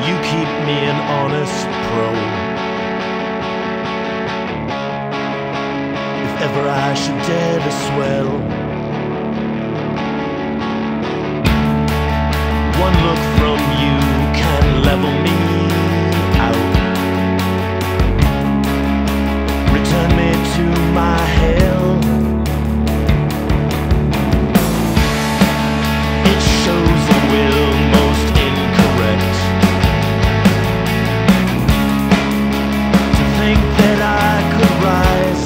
You keep me an honest pro. If ever I should dare to swell, one look from you can level me out, return me to my hell. It shows a will most incorrect to think that I could rise.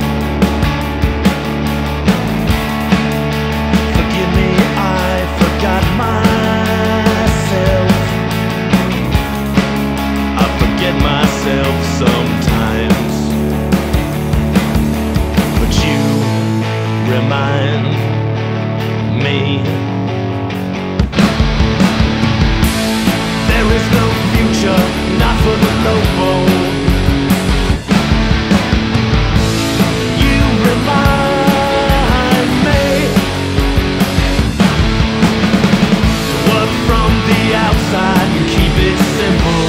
Forgive me, I forgot myself. I forget myself sometimes, but you remind me. There is no future, not for the lobo. You remind me to work from the outside and keep it simple.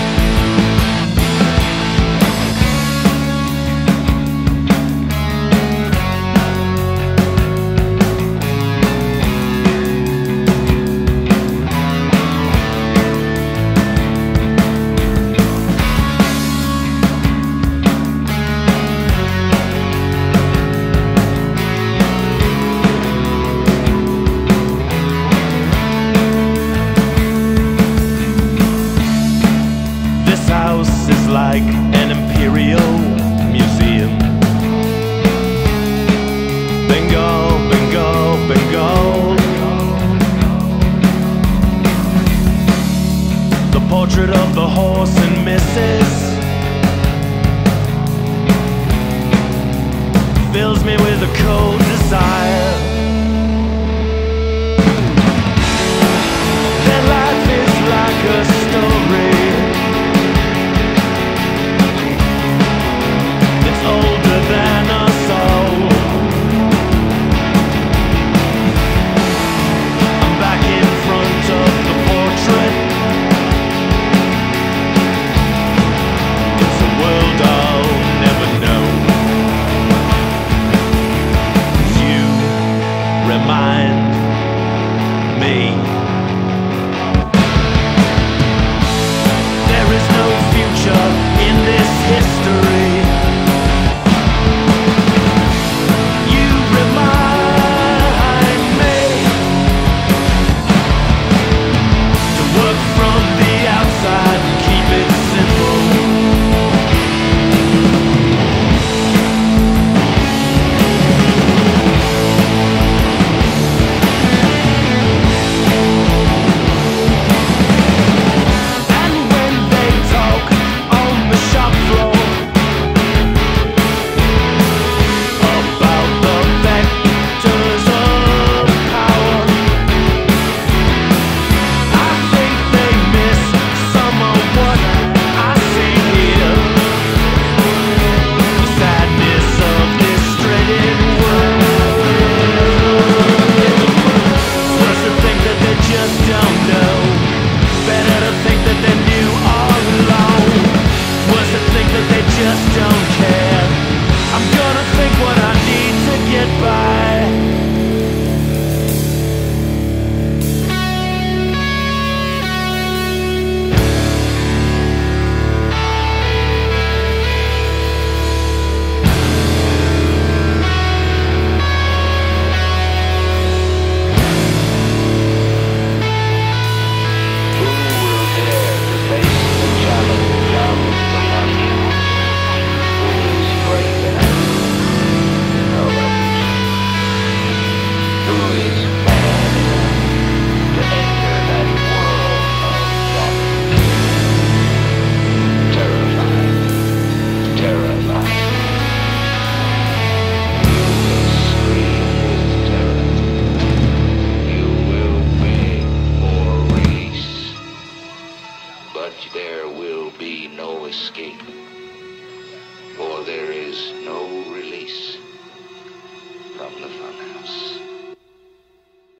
Is like an imperial museum. Bengal, Bengal, Bengal. The portrait of the horse and missus fills me with a cold desire.